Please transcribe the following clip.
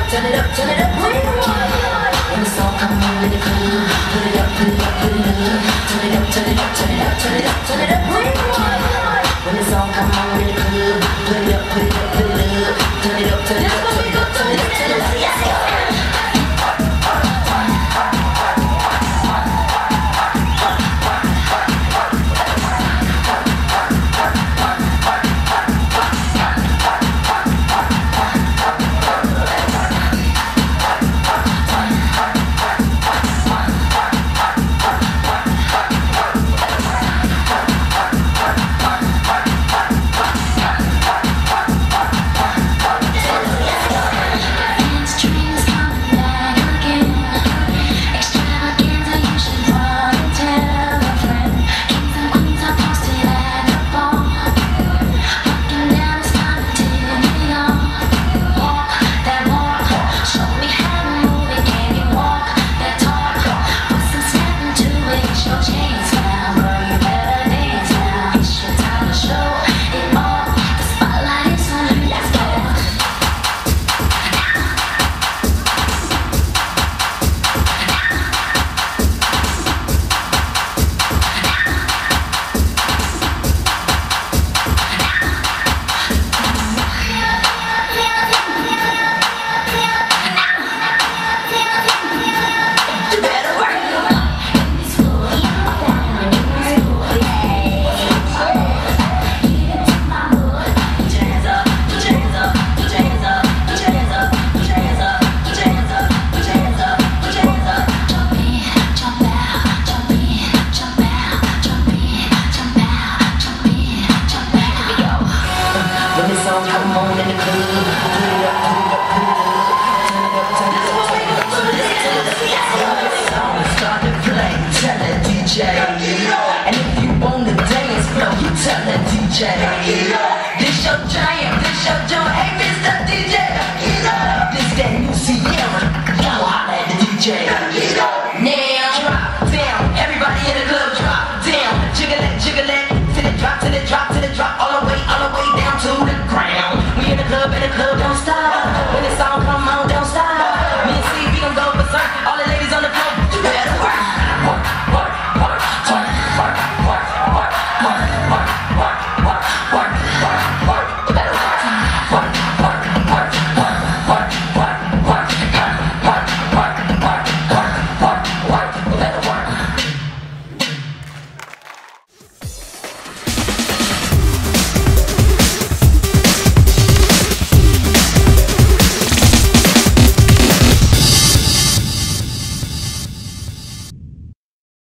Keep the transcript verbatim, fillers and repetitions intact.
turn it up, turn it up, turn it up. When the song come on in the club, put it up, put it up, put it up. Turn it up, turn it up, turn it up, turn it up, turn it up, turn it up. When the song come on in the club, put it up, put it up, put it up. Turn it up, turn it up, turn it up, turn it up, turn it up. Yes, yes. Come on in the club, put it up, put it up, put it up. Turn it up, turn it up, turn it up, turn it up, turn it up. Song start to play, tell the D J. And if you want to dance floor, you tell the D J. This your jam, this your joint, hey Mister D J. This that new Sierra, y'all holla at the D J.